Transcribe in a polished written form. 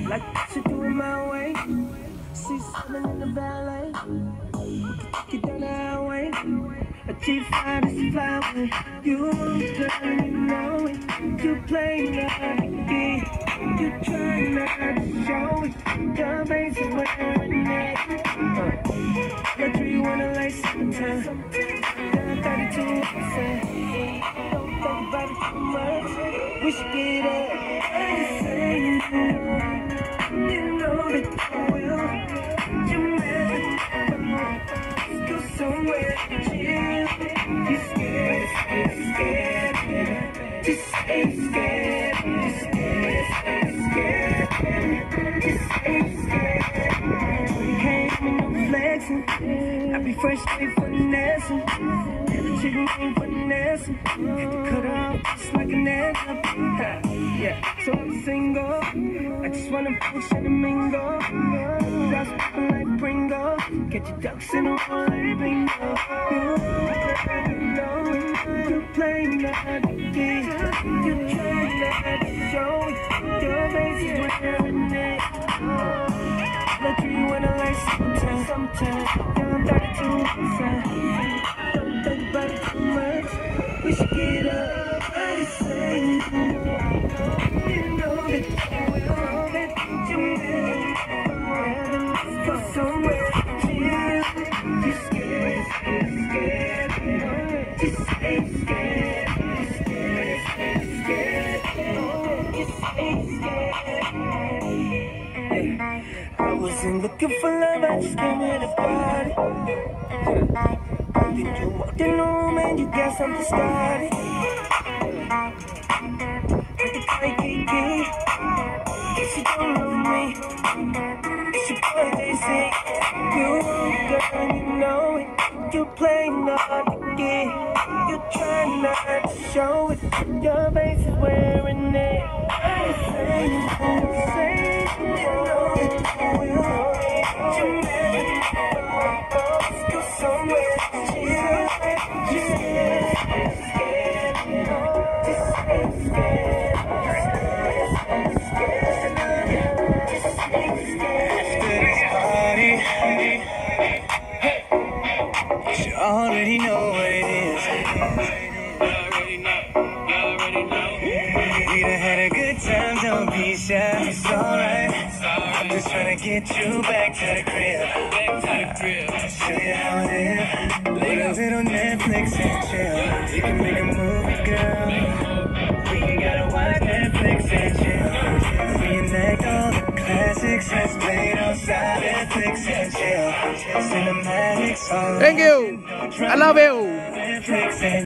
Like I should do it my way. See something in the ballet. Get down the highway. A G5 is flying. You girl, you know it. You play not to get. You try not to show it. Your face is wearing it. But do you wanna like summertime? Down 32%. Don't think about it too much. We should get up. You know that I will. You never go somewhere chill. You scared, scared. Just stay scared. Just scared, scared. Just stay scared. You can't with no flexing. I be fresh straight for the Nelson. Every chicken ain't for the Nelson. Had to cut her off just like an anthem. Yeah, so I'm single. I just wanna push and mingle. Cross people like Pringle. Get your ducks in a row like bingo. You know it. You play not to get. You try not to show it. Your face is wearing it. But you wanna like sometimes. Down 32%. Don't think about it too much. We should get up. I just say you know that I will. That you will. Go somewhere chill. You scared, scared, scared. Just stay scared. Just scared, scared. Just stay scared. I wasn't looking for love, I just came here to party. Then you walked in the room and you got something started. Like a Kiki, guess you don't know me. It's your boy JC. You, girl, you know it. You play not to get. You try not to show it. Your face is wearing it. I say you know it. You never go somewhere chill. Just scared, scared. Just stay scared. You already know what it is. We done had a good time, don't be shy. It's alright. I'm just trying to get you back to the crib. Show you how it is. Lay a little Netflix and chill. You can make a movie, girl. We ain't gotta watch Netflix and chill. Reenact all the classics that's played outside Netflix and chill. Cinematics. Thank you. I love you.